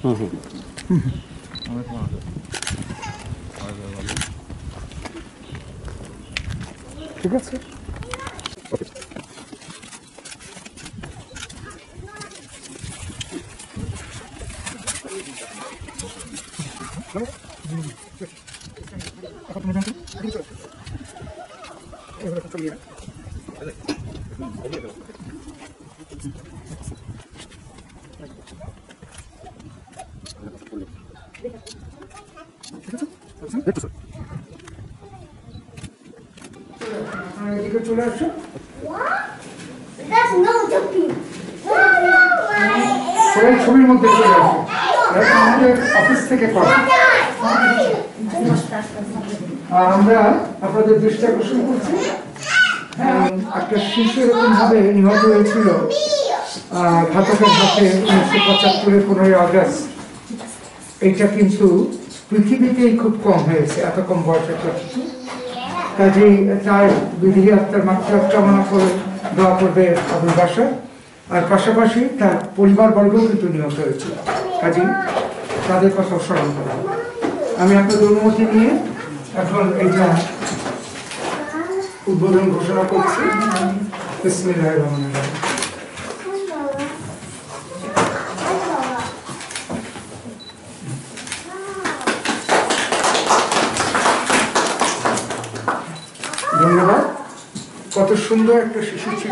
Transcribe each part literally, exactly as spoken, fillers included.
ঠিক আছে। এদিকে চলে আসো। সবাই ছবির মধ্যে চলে আসো। আমাদের অফিস থেকে করা। আর আমরা আপনাদের দৃষ্টি আকর্ষণ করছি একটা শিশু এরকম ভাবে নিহত হয়েছিল ঘাতকের হাতে উনিশশো পঁচাত্তরের পনেরোই আগস্ট। এইটা কিন্তু পৃথিবীতেই খুব কম হয়েছে, এত কম বয়সের শিশু। কাজেই তার বিধি আত্মার মাত্রা কামনা করে দোয়া করবে আপনার বাসায়। আর পাশাপাশি তার পরিবার বর্গও কিন্তু নিহত হয়েছিল, কাজেই তাদের কথা স্মরণ করা। আমি আপনাদের অনুমতি নিয়ে এখন এইটা উদ্বোধন ঘোষণা করছি। বিসমিল্লাহির রহমানির রহিম। ধন্যবাদ। কত সুন্দর একটা শিশু ছিল।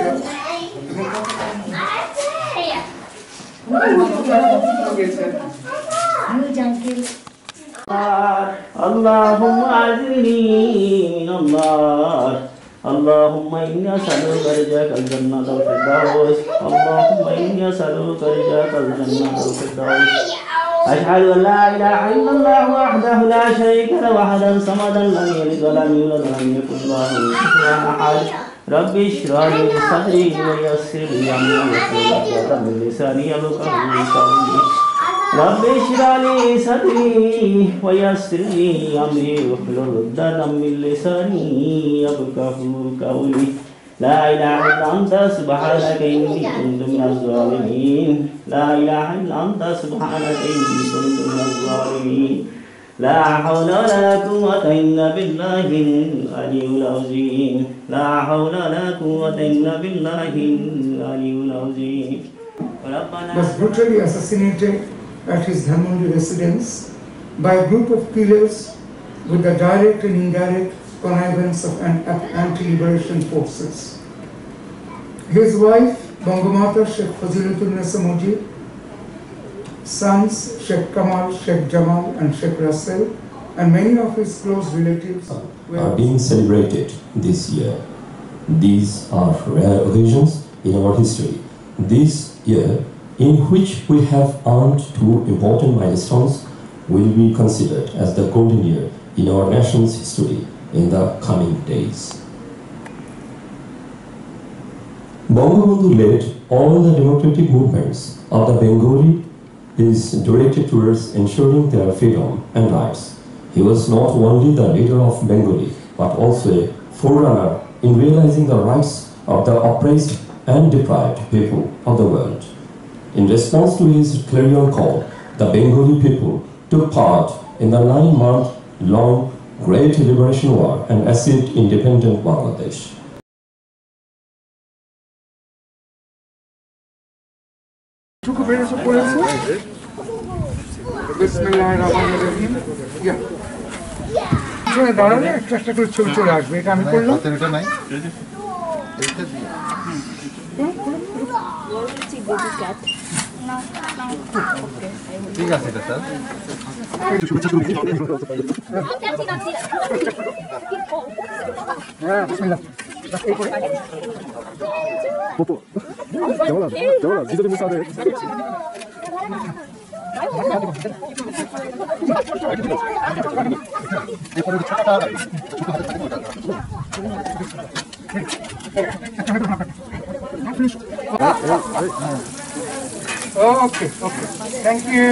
اللهم أجرني من النار اللهم إني أسألك رجاك الجنة والفردوس اللهم إني أسألك رجاك الجنة والفردوس أشهد أن لا إله إلا الله وحده لا شريك له وحدا صمدا لم يلد ولم يولد ولم يكن له كفوا أحد رب اشرح لي صدري ويسر لي أمري واحلل عقدة من لساني يفقهوا قولي رب اشرح لي صدري ويسر لي أمري واحلل عقدة من لساني يفقهوا قولي لا إله إلا أنت سبحانك إني كنت من الظالمين لا إله إلا أنت سبحانك إني كنت من الظالمين لا حول ولا قوة إلا بالله العلي العظيم لا حول ولا قوة إلا بالله العلي العظيم was brutally assassinated at his Dhanmondi residence by a group of killers with the direct and indirect connivance of anti-liberation forces. His wife, Bangabandhu Sheikh Mujibur, sons Sheikh Kamal, Sheikh Jamal and Sheikh Russell, and many of his close relatives are being celebrated this year. These are rare occasions in our history. This year, in which we have earned two important milestones, will be considered as the golden year in our nation's history in the coming days. Bangabandhu led all the democratic movements of the Bengali is directed towards ensuring their freedom and rights. He was not only the leader of Bengali, but also a forerunner in realizing the rights of the oppressed and deprived people of the world. In response to his clarion call, the Bengali people took part in the nine-month-long Great Liberation War and achieved independent Bangladesh. দাঁড়ালে একটা একটা করে ছবি চলে আসবে। এটা আমি করলাম। ঠিক আছে স্যার। হ্যাঁ বিসমিল্লাহ। Popo. Jawala, jawala. Dito din mo sa atin. Okay, okay. Thank you.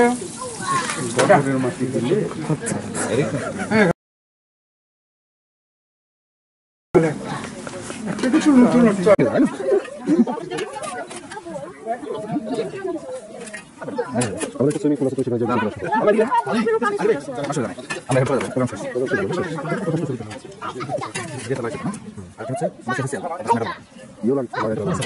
আমাদের একটা সুইমিং পুল আছে, সেখানে যাবো। আমরা গিয়ে আসলে আমরা হেল্প করব প্রোগ্রাম শেষ যেটা লাগে না আর হচ্ছে মাসে ফেসিয়াল ম্যাডাম ইউলান বাইরে আছে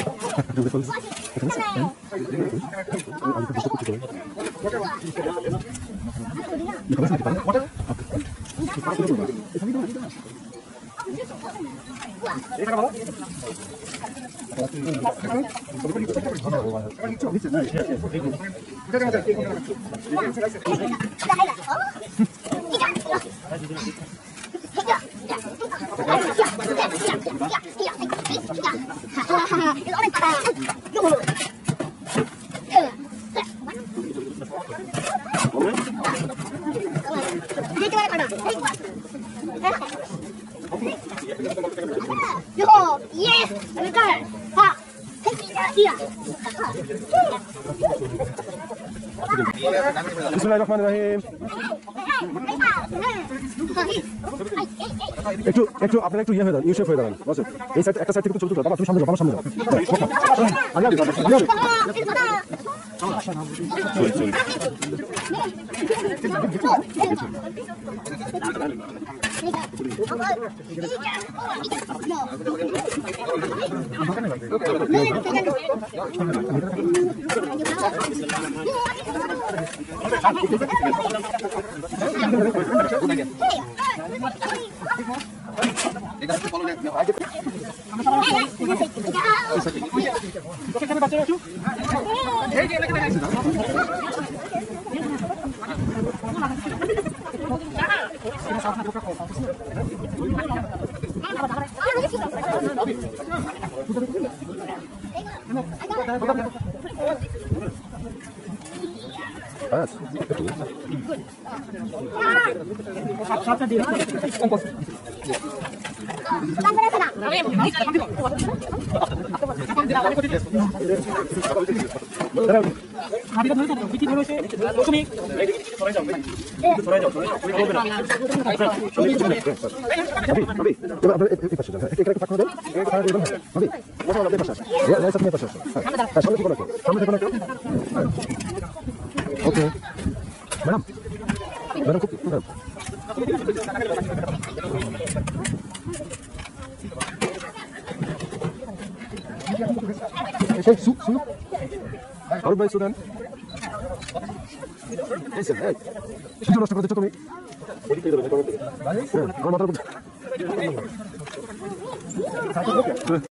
বিসমিল্লাহিররহমানিররহিম। একটু একটু আপনারা একটু ইয়ে হয়ে যান, ইউসেফ হয়ে যান, বুঝছেন? এই সাইড একটা সাইড থেকে চলতে বাবা তুমি সামনে যাও, বাবা সামনে যাও। আগে আগে ওকে ম্যাডাম ম্যাডাম খুব সুপ সুপ আরো ভাই সুদান এই স্যার এই শুধু নষ্ট করে দিচ্ছ তুমি আমার মাথার